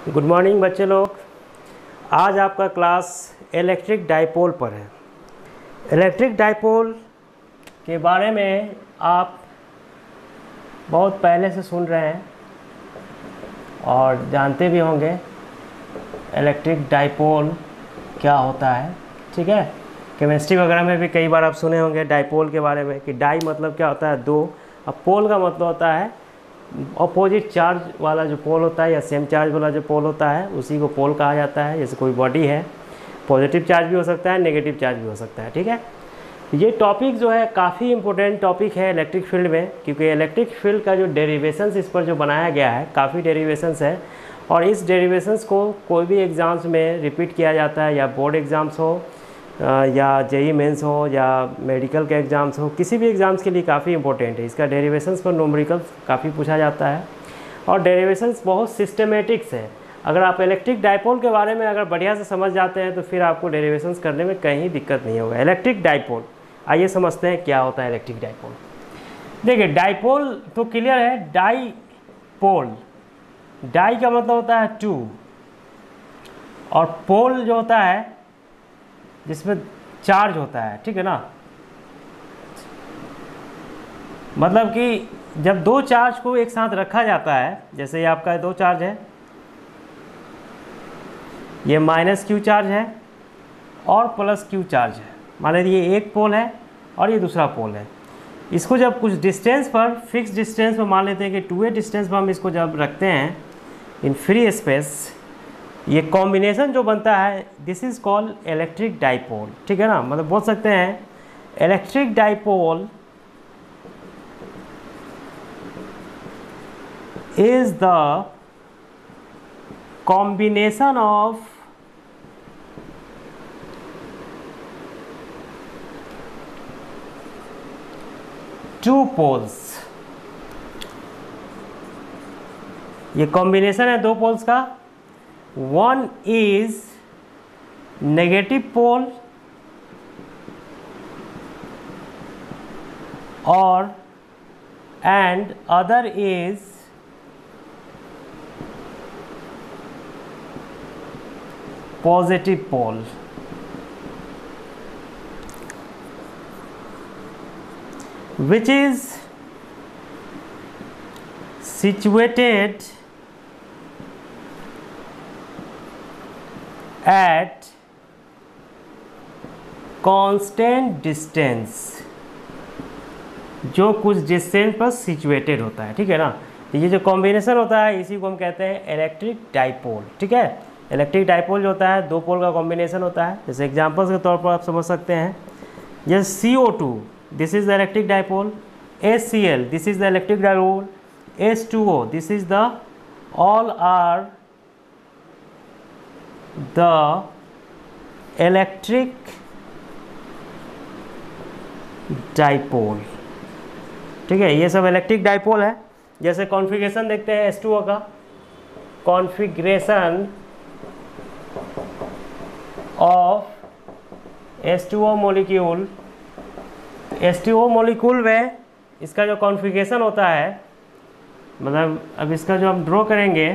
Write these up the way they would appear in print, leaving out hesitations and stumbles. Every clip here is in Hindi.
गुड मॉर्निंग बच्चे लोग। आज आपका क्लास इलेक्ट्रिक डाइपोल पर है। इलेक्ट्रिक डाइपोल के बारे में आप बहुत पहले से सुन रहे हैं और जानते भी होंगे इलेक्ट्रिक डाइपोल क्या होता है। ठीक है, केमिस्ट्री वगैरह में भी कई बार आप सुने होंगे डाइपोल के बारे में कि डाई मतलब क्या होता है, दो। अब पोल का मतलब होता है अपोजिट चार्ज वाला जो पोल होता है या सेम चार्ज वाला जो पोल होता है उसी को पोल कहा जाता है। जैसे कोई बॉडी है, पॉजिटिव चार्ज भी हो सकता है, नेगेटिव चार्ज भी हो सकता है। ठीक है, ये टॉपिक जो है काफ़ी इंपॉर्टेंट टॉपिक है इलेक्ट्रिक फील्ड में, क्योंकि इलेक्ट्रिक फील्ड का जो डेरिवेशंस इस पर जो बनाया गया है काफ़ी डेरिवेशंस है और इस डेरिवेशंस को कोई भी एग्ज़ाम्स में रिपीट किया जाता है, या बोर्ड एग्ज़ाम्स हो या जेईई मेंस हो या मेडिकल के एग्ज़ाम्स हो, किसी भी एग्ज़ाम्स के लिए काफ़ी इंपॉर्टेंट है। इसका डेरिवेशंस पर न्यूमेरिकल काफ़ी पूछा जाता है और डेरिवेशंस बहुत सिस्टमेटिक्स है। अगर आप इलेक्ट्रिक डाइपोल के बारे में अगर बढ़िया से समझ जाते हैं तो फिर आपको डेरिवेशंस करने में कहीं दिक्कत नहीं होगा। इलेक्ट्रिक डाइपोल, आइए समझते हैं क्या होता है इलेक्ट्रिक डाइपोल। देखिए, डाइपोल तो क्लियर है, डाइपोल, डाई का मतलब होता है टू और पोल जो होता है जिसमें चार्ज होता है। ठीक है ना, मतलब कि जब दो चार्ज को एक साथ रखा जाता है, जैसे ये आपका दो चार्ज है, ये माइनस क्यू चार्ज है और प्लस क्यू चार्ज है। मान लीजिए ये एक पोल है और ये दूसरा पोल है। इसको जब कुछ डिस्टेंस पर, फिक्स डिस्टेंस पर, मान लेते हैं कि 2a डिस्टेंस पर हम इसको जब रखते हैं इन फ्री स्पेस, ये कॉम्बिनेशन जो बनता है this is called electric dipole. ठीक है ना, मतलब बोल सकते हैं electric dipole is the combination of two poles. ये कॉम्बिनेशन है दो पोल्स का। One is negative pole or and other is positive pole, which is situated at constant distance, जो कुछ डिस्टेंस पर सिचुएटेड होता है। ठीक है ना, तो ये जो कॉम्बिनेशन होता है इसी को हम कहते हैं इलेक्ट्रिक डाइपोल। ठीक है, इलेक्ट्रिक डाइपोल जो होता है दो पोल का कॉम्बिनेशन होता है। जैसे एग्जांपल्स के तौर पर आप समझ सकते हैं, जैसे CO2 this is the electric dipole, HCl this is the electric dipole, H2O this is the, all are the electric dipole। ठीक है, ये सब इलेक्ट्रिक डाइपोल है। जैसे कॉन्फ़िगरेशन देखते हैं H2O का, configuration of H2O molecule. H2O molecule में इसका जो कॉन्फ़िगरेशन होता है, मतलब अब इसका जो हम ड्रॉ करेंगे,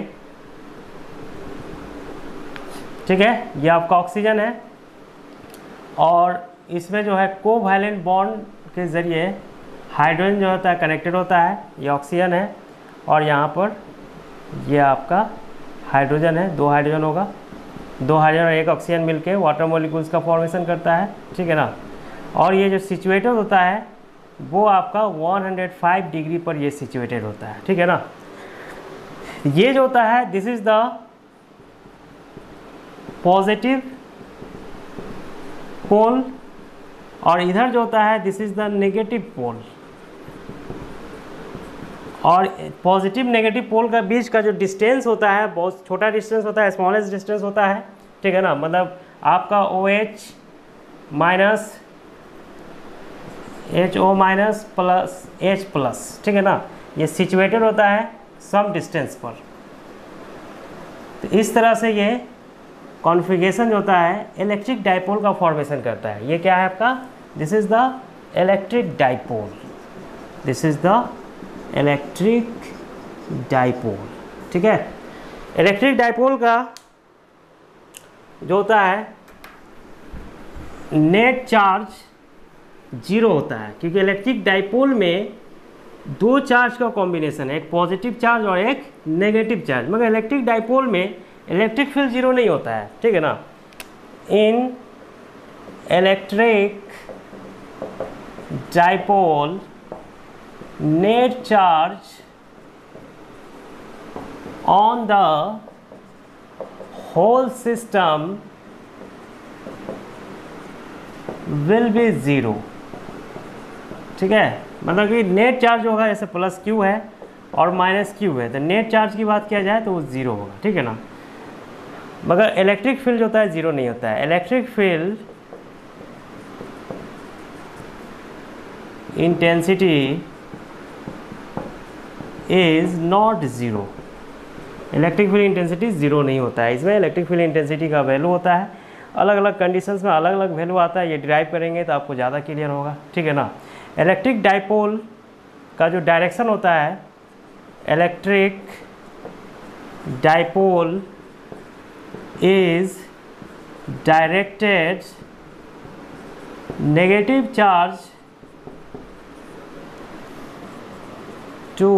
ठीक है, ये आपका ऑक्सीजन है और इसमें जो है कोवैलेंट बॉन्ड के ज़रिए हाइड्रोजन जो होता है कनेक्टेड होता है, ये ऑक्सीजन है और यहाँ पर ये आपका हाइड्रोजन है, दो हाइड्रोजन होगा, दो हाइड्रोजन और एक ऑक्सीजन मिलके वाटर मॉलिक्यूल्स का फॉर्मेशन करता है। ठीक है ना, और ये जो सिचुएटेड होता है वो आपका 105 डिग्री पर ये सिचुएटेड होता है। ठीक है ना, ये जो होता है this is the positive pole और इधर जो होता है this is the negative pole. और पॉजिटिव नेगेटिव पोल का बीच का जो डिस्टेंस होता है बहुत छोटा डिस्टेंस होता है, स्मॉलेस्ट डिस्टेंस होता है। ठीक है ना, मतलब आपका OH minus HO minus plus H plus, ठीक है ना, ये सिचुएटेड होता है सम डिस्टेंस पर। तो इस तरह से ये कॉन्फ़िगरेशन जो होता है इलेक्ट्रिक डाइपोल का फॉर्मेशन करता है। ये क्या है आपका, this is the electric dipole, this is the electric dipole. ठीक है, इलेक्ट्रिक डाइपोल का जो होता है नेट चार्ज 0 होता है, क्योंकि इलेक्ट्रिक डाइपोल में दो चार्ज का कॉम्बिनेशन है, एक पॉजिटिव चार्ज और एक नेगेटिव चार्ज। मगर इलेक्ट्रिक डाइपोल में इलेक्ट्रिक फील्ड 0 नहीं होता है, ठीक है ना। In electric dipole net charge on the whole system will be 0, ठीक है। मतलब कि नेट चार्ज होगा, जैसे प्लस क्यू है और माइनस क्यू है, तो नेट चार्ज की बात किया जाए तो वो 0 होगा, ठीक है ना। मगर इलेक्ट्रिक फील्ड जो होता है 0 नहीं होता है। Electric field intensity is not 0। Electric field intensity 0 नहीं होता है। इसमें इलेक्ट्रिक फील्ड इंटेंसिटी का वैल्यू होता है, अलग अलग कंडीशंस में अलग अलग वैल्यू आता है। ये डिराइव करेंगे तो आपको ज़्यादा क्लियर होगा, ठीक है ना। इलेक्ट्रिक डाइपोल का जो डायरेक्शन होता है, electric dipole is directed negative charge to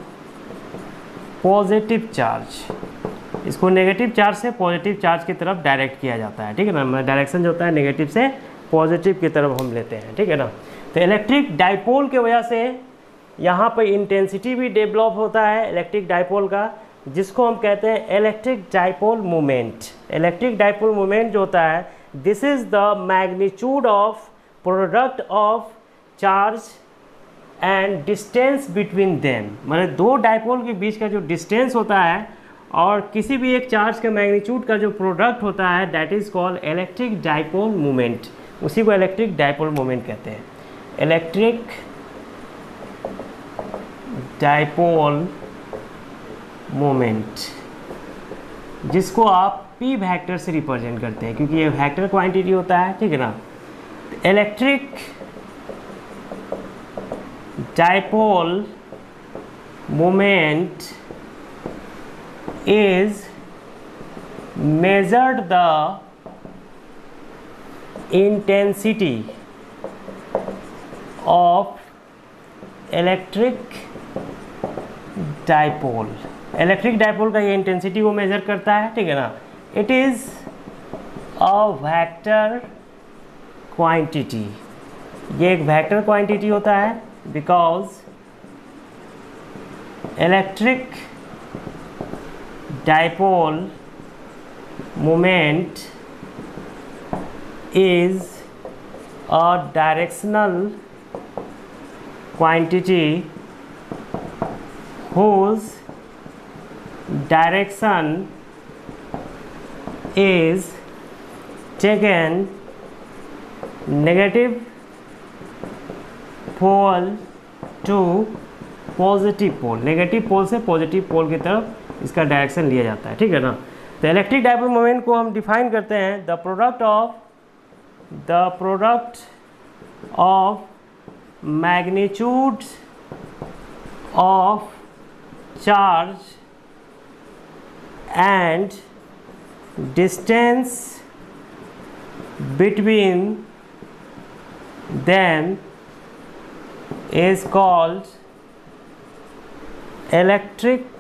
positive charge. इसको नेगेटिव चार्ज से पॉजिटिव चार्ज की तरफ डायरेक्ट किया जाता है, ठीक है ना। डायरेक्शन जो होता है नेगेटिव से पॉजिटिव की तरफ हम लेते हैं, ठीक है ना। तो इलेक्ट्रिक डाइपोल की वजह से यहाँ पर इंटेंसिटी भी डेवलप होता है इलेक्ट्रिक डाइपोल का, जिसको हम कहते हैं electric dipole moment. Electric dipole moment जो होता है, this is the magnitude of product of charge and distance between them. मतलब दो डाइपोल के बीच का जो डिस्टेंस होता है और किसी भी एक चार्ज के मैग्नीट्यूड का जो प्रोडक्ट होता है, that is called electric dipole moment. उसी को इलेक्ट्रिक डाइपोल मोमेंट कहते हैं। इलेक्ट्रिक डाइपोल मोमेंट, जिसको आप पी वेक्टर से रिप्रेजेंट करते हैं, क्योंकि ये वेक्टर क्वांटिटी होता है, ठीक है ना। Electric dipole moment is measured the intensity of electric dipole। Electric dipole का ये इंटेंसिटी वो मेजर करता है, ठीक है ना। It is a vector quantity. ये एक वेक्टर क्वांटिटी होता है because electric dipole moment is a directional quantity whose direction is taken negative pole to positive pole. Negative pole से पॉजिटिव पोल की तरफ इसका डायरेक्शन लिया जाता है, ठीक है ना। तो इलेक्ट्रिक डाइपोल मोमेंट को हम डिफाइन करते हैं, the product of magnitude of charge and distance between them is called electric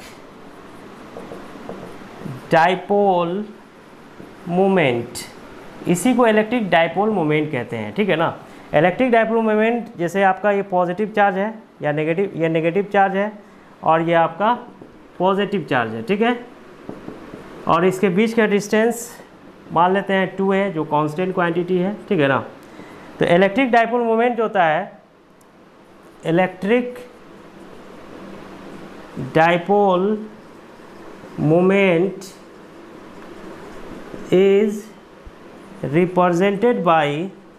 dipole moment। इसी को इलेक्ट्रिक डाइपोल मोमेंट कहते हैं, ठीक है ना। इलेक्ट्रिक डाइपोल मोमेंट, जैसे आपका ये पॉजिटिव चार्ज है या नेगेटिव, ये नेगेटिव चार्ज है और ये आपका पॉजिटिव चार्ज है, ठीक है। और इसके बीच का डिस्टेंस मान लेते हैं 2 है, जो कांस्टेंट क्वांटिटी है, ठीक है ना। तो इलेक्ट्रिक डाइपोल मोमेंट जो होता है, electric dipole moment is represented by,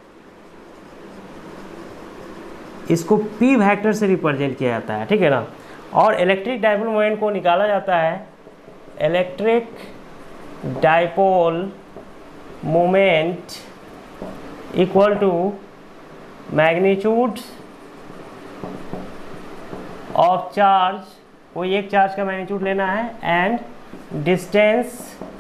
इसको पी वेक्टर से रिप्रेजेंट किया जाता है, ठीक है ना। और इलेक्ट्रिक डाइपोल मोमेंट को निकाला जाता है electric dipole moment equal to magnitude of charge कोई एक चार्ज का मैग्नीट्यूड लेना है एंड डिस्टेंस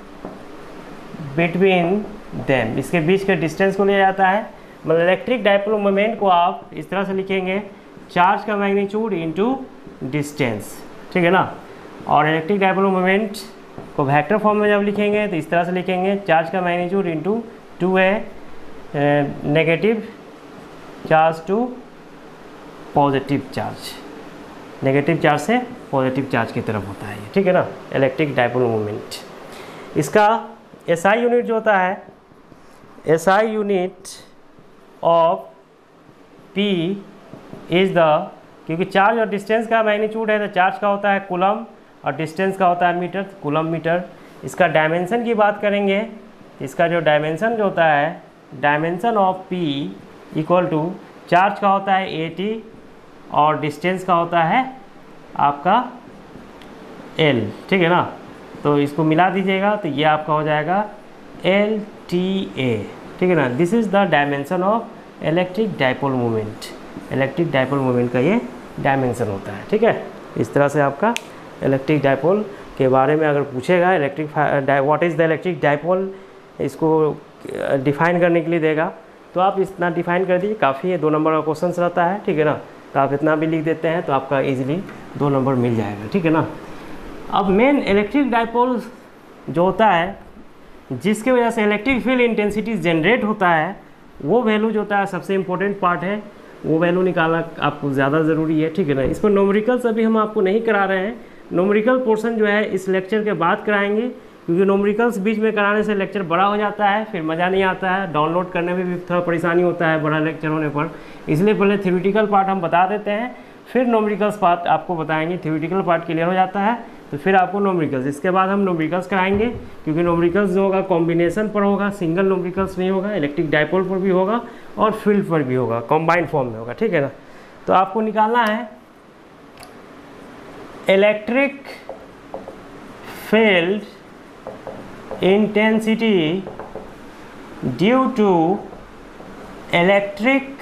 बिटवीन देम, इसके बीच के डिस्टेंस को लिया जाता है। मतलब इलेक्ट्रिक डाइपोल मोमेंट को आप इस तरह से लिखेंगे, चार्ज का मैग्नीट्यूड इनटू डिस्टेंस, ठीक है ना। और इलेक्ट्रिक डाइपोल मोमेंट को वेक्टर फॉर्म में जब लिखेंगे तो इस तरह से लिखेंगे, चार्ज का magnitude into 2a negative charge to positive charge, negative charge से पॉजिटिव चार्ज की तरफ होता है ये, ठीक है ना, इलेक्ट्रिक डाइपोल मोमेंट। इसका SI यूनिट जो होता है, SI unit of P is the, क्योंकि चार्ज और डिस्टेंस का मैग्नीट्यूड है तो चार्ज का होता है कूलम और डिस्टेंस का होता है मीटर, कूलम मीटर। इसका डायमेंशन की बात करेंगे, इसका जो डायमेंशन जो होता है, dimension of P equal to charge का होता है 80 और डिस्टेंस का होता है आपका L, ठीक है ना। तो इसको मिला दीजिएगा तो ये आपका हो जाएगा LTA, ठीक है ना। This is the dimension of electric dipole moment, electric dipole moment का ये डायमेंशन होता है, ठीक है। इस तरह से आपका इलेक्ट्रिक डाइपोल के बारे में अगर पूछेगा, electric what is the electric dipole, इसको डिफाइन करने के लिए देगा तो आप इतना डिफाइन कर दीजिए, काफ़ी है। 2 नंबर का क्वेश्चन रहता है, ठीक है ना। तो आप इतना भी लिख देते हैं तो आपका इजीली 2 नंबर मिल जाएगा, ठीक है ना। अब मेन इलेक्ट्रिक डाइपोल जो होता है, जिसके वजह से इलेक्ट्रिक फील्ड इंटेंसिटी जनरेट होता है, वो वैल्यू जो होता है सबसे इम्पोर्टेंट पार्ट है, वो वैल्यू निकालना आपको ज़्यादा ज़रूरी है, ठीक है ना। इसको न्यूमेरिकल्स अभी हम आपको नहीं करा रहे हैं, न्यूमेरिकल पोर्शन जो है इस लेक्चर के बाद कराएंगे, क्योंकि न्यूमेरिकल्स बीच में कराने से लेक्चर बड़ा हो जाता है, फिर मज़ा नहीं आता है, डाउनलोड करने में भी थोड़ा परेशानी होता है बड़ा लेक्चर होने पर। इसलिए पहले थ्योरेटिकल पार्ट हम बता देते हैं, फिर न्यूमेरिकल्स पार्ट आपको बताएंगे। थ्योरेटिकल पार्ट क्लियर हो जाता है तो फिर आपको न्यूमेरिकल्स, इसके बाद हम न्यूमेरिकल्स कराएंगे, क्योंकि न्यूमेरिकल्स जो होगा कॉम्बिनेशन पर होगा, सिंगल न्यूमेरिकल्स नहीं होगा, इलेक्ट्रिक डाइपोल पर भी होगा और फील्ड पर भी होगा, कॉम्बाइंड फॉर्म में होगा, ठीक है ना। तो आपको निकालना है electric field intensity due to electric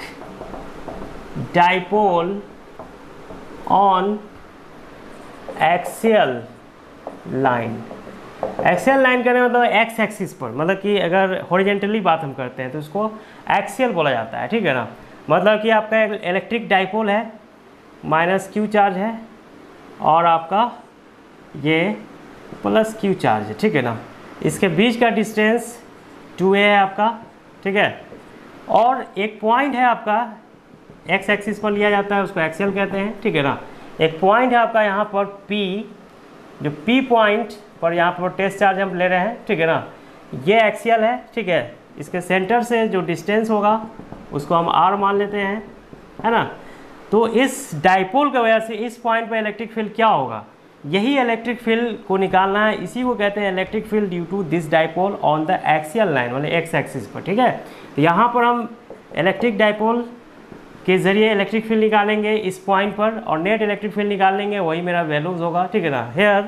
dipole on axial line. Axial line करने मतलब एक्स एक्सिस पर, मतलब कि अगर हॉरिजेंटली बात हम करते हैं तो इसको एक्सियल बोला जाता है, ठीक है ना। मतलब कि आपका इलेक्ट्रिक डाइपोल है, -q चार्ज है और आपका ये +q चार्ज है, ठीक है ना। इसके बीच का डिस्टेंस 2a है आपका, ठीक है। और एक पॉइंट है आपका एक्स एक्सिस पर लिया जाता है, उसको एक्सियल कहते हैं, ठीक है ना। एक पॉइंट है आपका यहाँ पर P, जो P पॉइंट पर यहाँ पर टेस्ट चार्ज हम ले रहे हैं, ठीक है ना। ये एक्सियल है, ठीक है। इसके सेंटर से जो डिस्टेंस होगा उसको हम R मान लेते हैं, है ना। तो इस डाइपोल की वजह से इस पॉइंट पर इलेक्ट्रिक फील्ड क्या होगा, यही इलेक्ट्रिक फील्ड को निकालना है। इसी को कहते हैं electric field due to this dipole on the axial line, मतलब एक्स एक्सिस पर, ठीक है। तो यहाँ पर हम इलेक्ट्रिक डाइपोल के ज़रिए इलेक्ट्रिक फील्ड निकालेंगे इस पॉइंट पर और नेट इलेक्ट्रिक फील्ड निकाल लेंगे, वही मेरा वैल्यूज होगा, ठीक है ना। Here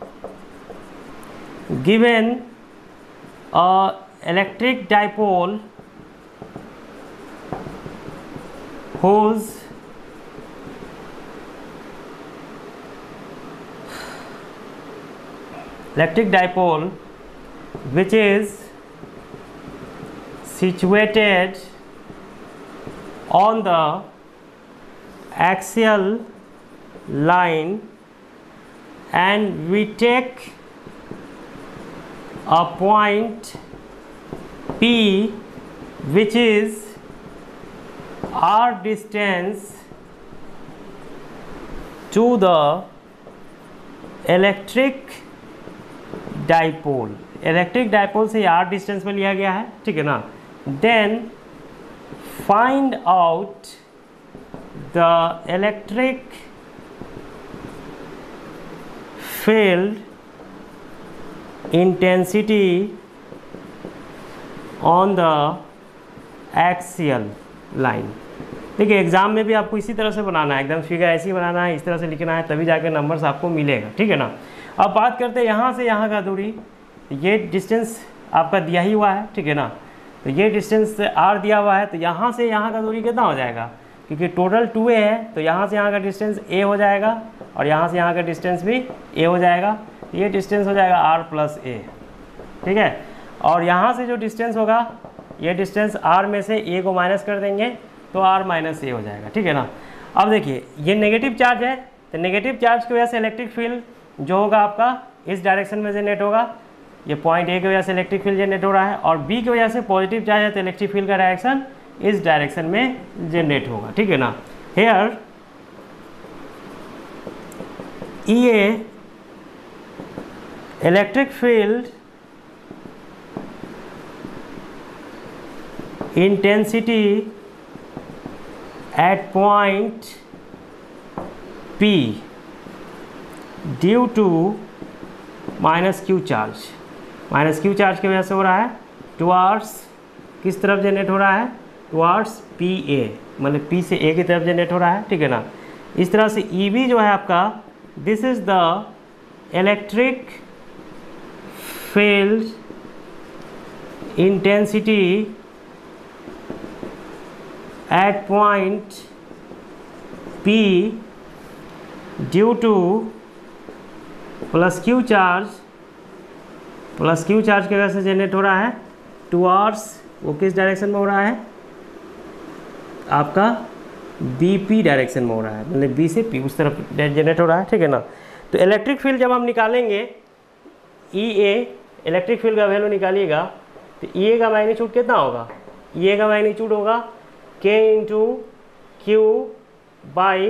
given electric dipole whose electric dipole which is situated on the axial line, and we take a point P which is r distance to the electric dipole, electric dipole से r डिस्टेंस पर लिया गया है, ठीक है ना। Then find out the electric field intensity on the axial line. देखिए एग्जाम में भी आपको इसी तरह से बनाना है, एकदम फिगर ऐसे ही बनाना है, इस तरह से लिखना है, तभी जाके नंबर्स आपको मिलेगा, ठीक है ना। अब बात करते हैं यहाँ से यहाँ का दूरी, ये डिस्टेंस आपका दिया ही हुआ है, ठीक है ना। तो ये डिस्टेंस r दिया हुआ है, तो यहाँ से यहाँ का दूरी कितना हो जाएगा, क्योंकि टोटल 2a है, तो यहाँ से यहाँ का डिस्टेंस a हो जाएगा और यहाँ से यहाँ का डिस्टेंस भी a हो जाएगा। ये डिस्टेंस हो जाएगा r प्लस a, ठीक है। और यहाँ से जो डिस्टेंस होगा, ये डिस्टेंस r में से a को माइनस कर देंगे तो r माइनस a हो जाएगा, ठीक है ना। अब देखिए ये नेगेटिव चार्ज है, तो नेगेटिव चार्ज की वजह से इलेक्ट्रिक फील्ड जो होगा आपका इस डायरेक्शन में जनरेट होगा। ये पॉइंट ए की वजह से इलेक्ट्रिक फील्ड जनरेट हो रहा है और बी की वजह से पॉजिटिव चार्ज है, तो इलेक्ट्रिक फील्ड का डायरेक्शन इस डायरेक्शन में जनरेट होगा, ठीक है ना। Here E A electric field intensity at point P due to minus Q charge की वजह से हो रहा है, टुवार्ड्स किस तरफ जनरेट हो रहा है, टुवार्ड्स पी ए, मतलब पी से ए की तरफ जनरेट हो रहा है, ठीक है ना। इस तरह से ई बी जो है आपका, this is the electric field intensity at point P due to plus Q charge की वजह से जनरेट हो रहा है टुवार्ड्स, वो किस डायरेक्शन में हो रहा है आपका BP डायरेक्शन में हो रहा है, मतलब B से P उस तरफ जनरेट हो रहा है, ठीक है ना। तो इलेक्ट्रिक फील्ड जब हम निकालेंगे EA, इलेक्ट्रिक फील्ड का वैल्यू निकालिएगा, तो EA का मैग्नीट्यूड कितना होगा, EA का मैग्नीट्यूड होगा K into Q by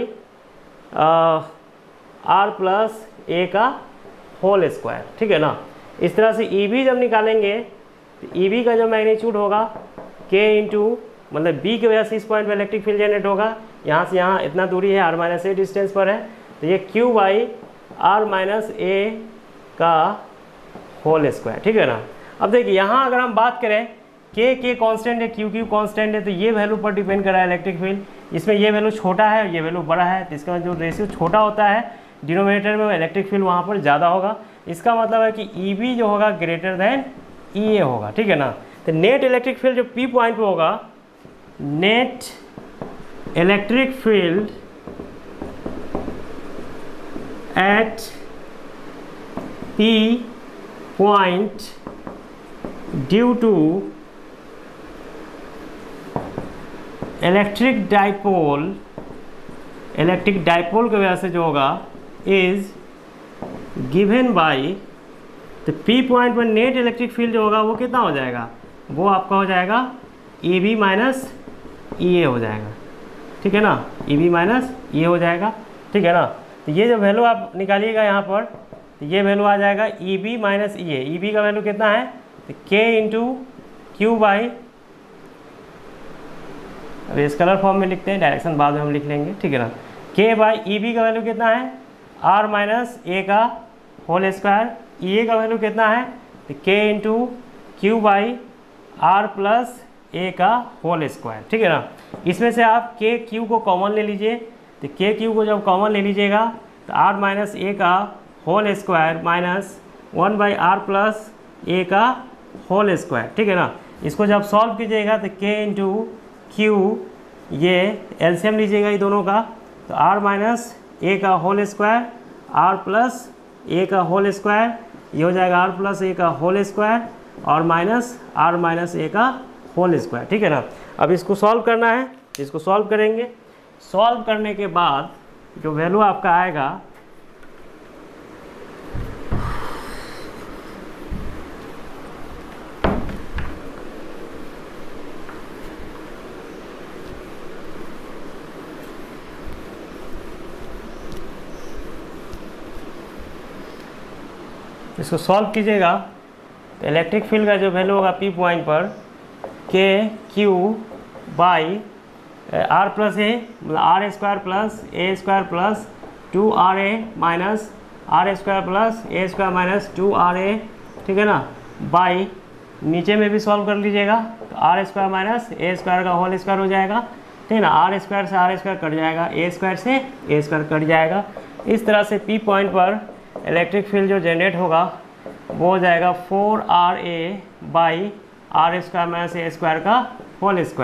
R plus A का होल स्क्वायर, ठीक है ना। इस तरह से EB जब निकालेंगे तो EB का जो मैग्नीट्यूड होगा K इंटू, मतलब B की वजह से इस पॉइंट पर इलेक्ट्रिक फील्ड जनरेट होगा, यहाँ से यहाँ इतना दूरी है, R माइनस ए डिस्टेंस पर है, तो ये Q by R minus A का होल स्क्वायर, ठीक है ना। अब देखिए यहाँ अगर हम बात करें के कांस्टेंट है, क्यू कांस्टेंट है, तो ये वैल्यू पर डिपेंड कर रहा है इलेक्ट्रिक फील्ड। इसमें ये वैल्यू छोटा है और ये वैल्यू बड़ा है, तो इसका जो रेशियो छोटा होता है डिनोमिनेटर में, इलेक्ट्रिक फील्ड वहाँ पर ज़्यादा होगा। इसका मतलब है कि EB जो होगा ग्रेटर देन EA होगा, ठीक है ना। तो नेट इलेक्ट्रिक फील्ड जो P पॉइंट पर होगा, net electric field at P point due to electric dipole की वजह से जो होगा इज गिवन बाय, तो P पॉइंट पर नेट इलेक्ट्रिक फील्ड जो होगा वो कितना हो जाएगा, वो आपका हो जाएगा EB माइनस EA हो जाएगा, ठीक है ना। EB माइनस EA हो जाएगा, ठीक है ना। तो ये जो वैल्यू आप निकालिएगा यहाँ पर, तो ये वैल्यू आ जाएगा EB माइनस EA। EB का वैल्यू कितना है, तो K इंटू क्यू बाई, अब इस कलर फॉर्म में लिखते हैं, डायरेक्शन बाद में हम लिख लेंगे, ठीक है ना। K बाई EB का वैल्यू कितना है, R माइनस ए का होल स्क्वायर। EA का वैल्यू कितना है, तो K into Q by R plus A का होल स्क्वायर, ठीक है ना। इसमें से आप K Q को कॉमन ले लीजिए, तो K Q को जब कॉमन ले लीजिएगा तो R माइनस ए का whole square minus 1 by R plus A का होल स्क्वायर, ठीक है ना। इसको जब सॉल्व कीजिएगा तो K इंटू क्यू, ये एलसीएम लीजिएगा ये दोनों का, तो R माइनस ए का whole square, R plus A का होल स्क्वायर, ये हो जाएगा R प्लस ए का होल स्क्वायर और माइनस R माइनस ए का होल स्क्वायर, ठीक है ना। अब इसको सॉल्व करना है, इसको सॉल्व करेंगे। सॉल्व करने के बाद जो वैल्यू आपका आएगा, इसको सॉल्व कीजिएगा तो इलेक्ट्रिक फील्ड का जो वैल्यू होगा P पॉइंट पर K Q by R plus A, मतलब R square plus A square plus 2RA minus R square plus A square minus 2RA, ठीक है ना, बाई नीचे में भी सॉल्व कर लीजिएगा तो R square minus A square का होल स्क्वायर हो जाएगा, ठीक है ना। R स्क्वायर से R स्क्वायर कट जाएगा, ए स्क्वायर से ए स्क्वायर कट जाएगा। इस तरह से P पॉइंट पर इलेक्ट्रिक फील्ड जो जनरेट होगा वो हो जाएगा 4RA by R square minus A square का होल स्क्वायर।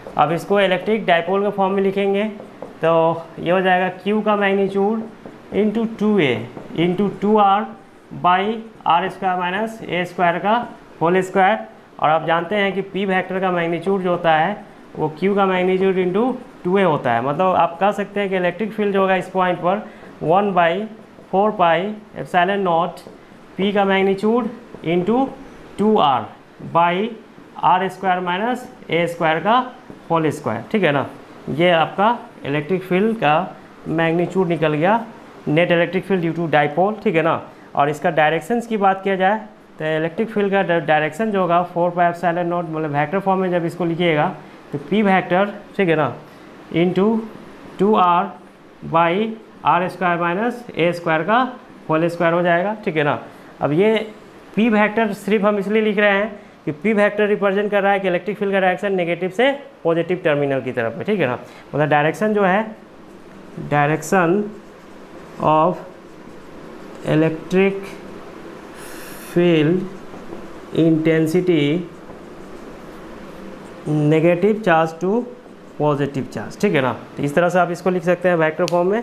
अब इसको इलेक्ट्रिक डाइपोल के फॉर्म में लिखेंगे तो ये हो जाएगा Q का magnitude into 2A into 2R by R square minus A square का होल स्क्वायर। और आप जानते हैं कि P वेक्टर का मैग्नीट्यूड जो होता है वो Q का मैग्नीट्यूड इंटू 2A होता है। मतलब आप कह सकते हैं कि इलेक्ट्रिक फील्ड जो होगा इस पॉइंट पर 1/4 पाई एप्सिलॉन नॉट P का magnitude into 2R by R square minus A square का होल स्क्वायर। ठीक है ना, ये आपका इलेक्ट्रिक फील्ड का मैग्नीट्यूड निकल गया, net electric field due to dipole. ठीक है ना, और इसका डायरेक्शंस की बात किया जाए तो इलेक्ट्रिक फील्ड का डायरेक्शन जो होगा 4 पाई एप्सिलॉन नॉट, मतलब वेक्टर फॉर्म में जब इसको लिखिएगा तो P वेक्टर, ठीक है ना, into 2R by R square minus A square का होल स्क्वायर हो जाएगा। ठीक है ना, अब ये P वेक्टर सिर्फ हम इसलिए लिख रहे हैं कि P वेक्टर रिप्रेजेंट कर रहा है कि इलेक्ट्रिक फील्ड का डायरेक्शन नेगेटिव से पॉजिटिव टर्मिनल की तरफ है। ठीक है ना, मतलब डायरेक्शन जो है, direction of electric field intensity negative charge to positive charge. ठीक है ना, तो इस तरह से आप इसको लिख सकते हैं वेक्टर फॉर्म में।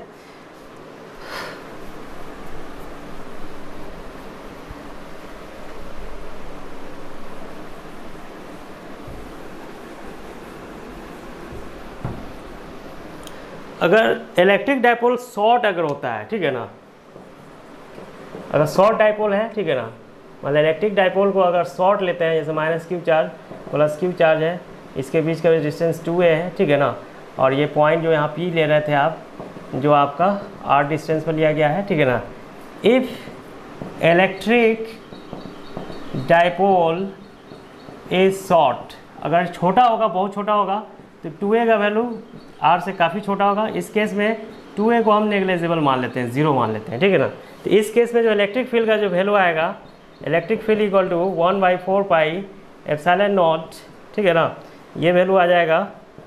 अगर इलेक्ट्रिक डाइपोल शॉर्ट अगर होता है, ठीक है ना, अगर शॉर्ट डाइपोल है, ठीक है ना, मतलब इलेक्ट्रिक डाइपोल को अगर शॉर्ट लेते हैं, जैसे -Q charge plus Q charge है, इसके बीच का डिस्टेंस 2A है। ठीक है ना, और ये पॉइंट जो यहाँ P ले रहे थे आप, जो आपका R डिस्टेंस पर लिया गया है। ठीक है ना, if electric dipole is short, अगर छोटा होगा, बहुत छोटा होगा, तो 2A का वैल्यू R से काफ़ी छोटा होगा। इस केस में 2A को हम नेग्लेजिबल मान लेते हैं, 0 मान लेते हैं। ठीक है ना, तो इस केस में जो इलेक्ट्रिक फील्ड का जो वैल्यू आएगा, electric field equal to 1/4 pi epsilon naught, ठीक है ना, ये वैल्यू आ जाएगा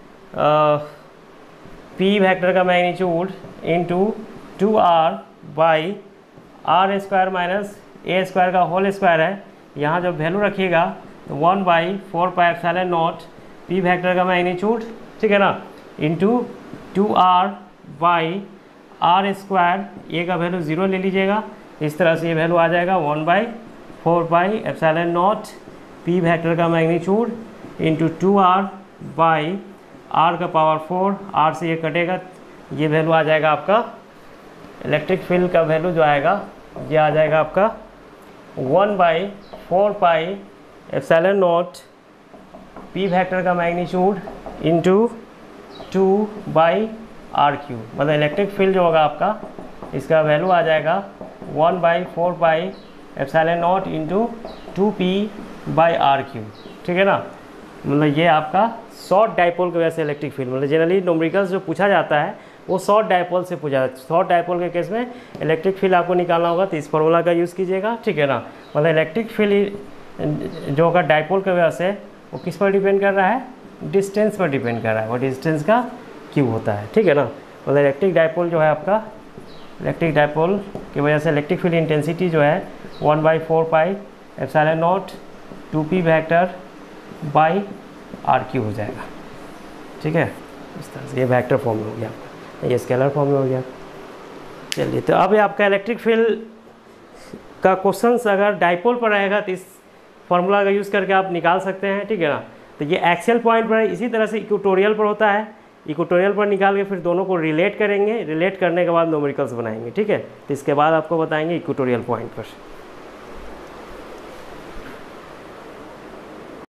P वेक्टर का magnitude into 2R by R square minus A square का होल स्क्वायर है। यहाँ जब वैल्यू रखिएगा तो 1/4 pi epsilon naught P vector का मैग्नीट्यूड, ठीक है ना, into 2R by R square, A का वैल्यू 0 ले लीजिएगा। इस तरह से ये वैल्यू आ जाएगा 1/4 pi epsilon naught P vector का magnitude into 2R by R का पावर 4, R से ये कटेगा, ये वैल्यू आ जाएगा आपका इलेक्ट्रिक फील्ड का वैल्यू जो आएगा, ये आ जाएगा आपका 1/4 pi epsilon naught P vector का मैग्नीट्यूड इंटू 2/R3। मतलब इलेक्ट्रिक फील्ड जो होगा आपका, इसका वैल्यू आ जाएगा 1/4 pi epsilon not into 2P/R3। ठीक है ना, मतलब ये आपका शॉर्ट डाइपोल की वजह से इलेक्ट्रिक फील्ड, मतलब जनरली न्यूमेरिकल्स जो पूछा जाता है वो शॉर्ट डाइपोल से पूछा जाता है। शॉर्ट डाइपोल के केस में इलेक्ट्रिक फील्ड आपको निकालना होगा तो इस फॉर्मूला का यूज़ कीजिएगा। ठीक है ना, मतलब इलेक्ट्रिक फील्ड जो होगा डाइपोल की वजह से वो किस पर डिपेंड कर रहा है, डिस्टेंस पर डिपेंड कर रहा है, वो डिस्टेंस का क्यूब होता है। ठीक है ना, मतलब इलेक्ट्रिक डाइपोल जो है आपका, इलेक्ट्रिक डाइपोल की वजह से इलेक्ट्रिक फील्ड इंटेंसिटी जो है 1/4 pi epsilon naught 2P vector by R3 हो जाएगा। ठीक है, इस तरह से ये वेक्टर फॉर्म में हो गया आपका, ये स्केलर फॉर्म में हो गया। चलिए, तो अब आपका इलेक्ट्रिक फील्ड का क्वेश्चंस अगर डाइपोल पर रहेगा तो इस फार्मूला का यूज़ करके आप निकाल सकते हैं। ठीक है ना, तो ये एक्सियल पॉइंट पर, इसी तरह से इक्वेटोरियल पर होता है, इक्वेटोरियल पर निकाल के फिर दोनों को रिलेट करेंगे, रिलेट करने के बाद न्यूमेरिकल्स बनाएंगे। ठीक है, तो इसके बाद आपको बताएंगे इक्वेटोरियल पॉइंट पर।